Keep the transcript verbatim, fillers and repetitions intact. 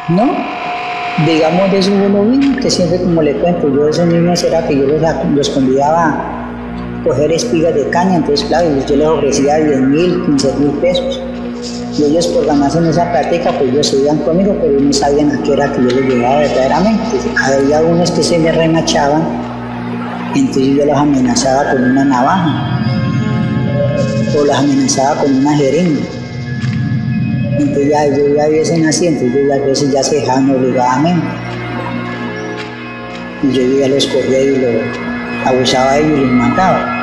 No, digamos de eso yo lo vi, que siempre como le cuento, yo a esos niños era que yo los, los convidaba a coger espigas de caña, entonces claro, yo les ofrecía diez mil, quince mil pesos. Y ellos por ganarse en esa práctica, pues ellos se iban conmigo, pero ellos no sabían a qué era que yo les llevaba verdaderamente. Había unos que se me remachaban, entonces yo los amenazaba con una navaja, o los amenazaba con una jeringa. Entonces ya ellos ya viesen así, entonces ya a veces ya se dejaban obligadamente. Y yo ya los cogía y los abusaba de ellos y los mataba.